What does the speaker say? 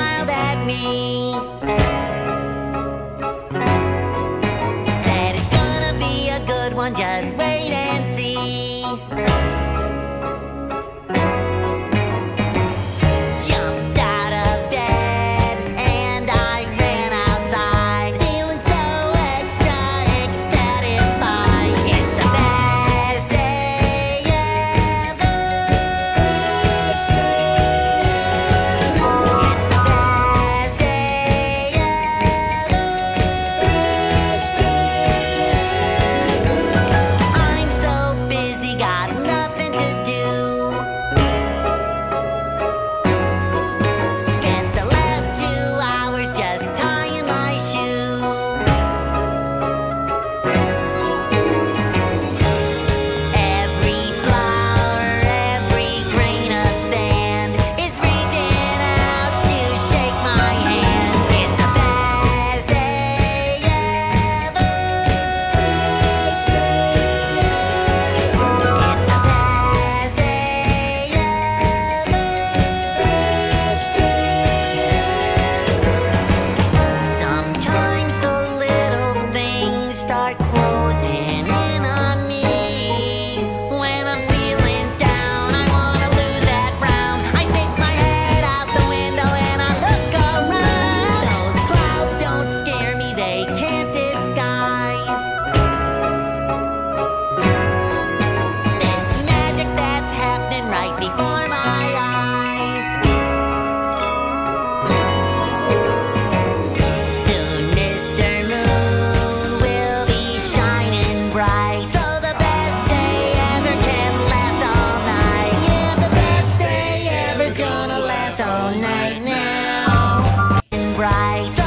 smiled at me. Said it's gonna be a good one, just wait and see. Jumped out of bed and I ran outside, feeling so extra ecstatified. It's the best day ever. It's the best day ever. I'm so busy, got nothing to do. Spent the last 2 hours just tying my shoe. Every flower, every grain of sand is reaching out to shake my hand. It's the best day ever. It's the best day ever. Sometimes the little things start closing in on me. When I'm feeling down, I wanna lose that frown. I stick my head out the window and I look around. Those clouds don't scare me, they can't disguise this magic that's happening right before my eyes. Soon Mr. Moon will be shining bright, so the best day ever can last all night. Yeah, the best day ever's gonna last all night now. Bright.